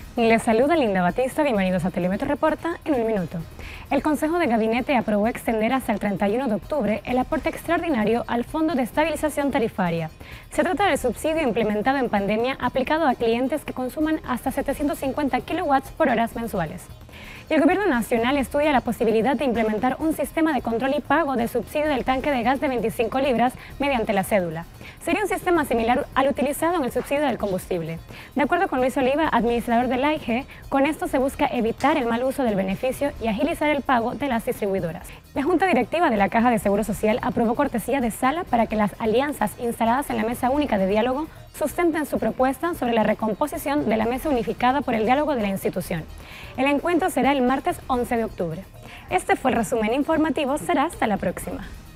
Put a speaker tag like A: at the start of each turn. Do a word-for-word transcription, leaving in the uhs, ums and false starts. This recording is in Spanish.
A: Les saluda Linda Batista, bienvenidos a Telemetro Reporta en un minuto. El Consejo de Gabinete aprobó extender hasta el treinta y uno de octubre el aporte extraordinario al Fondo de Estabilización Tarifaria. Se trata del subsidio implementado en pandemia aplicado a clientes que consuman hasta setecientos cincuenta kilowatts por horas mensuales. Y el Gobierno Nacional estudia la posibilidad de implementar un sistema de control y pago del subsidio del tanque de gas de veinticinco libras mediante la cédula. Sería un sistema similar al utilizado en el subsidio del combustible. De acuerdo con Luis Oliva, administrador del A I G, con esto se busca evitar el mal uso del beneficio y agilizar el pago de las distribuidoras. La Junta Directiva de la Caja de Seguro Social aprobó cortesía de sala para que las alianzas instaladas en la Mesa Única de Diálogo sustenten su propuesta sobre la recomposición de la Mesa Unificada por el Diálogo de la institución. El encuentro será el martes once de octubre. Este fue el resumen informativo, será hasta la próxima.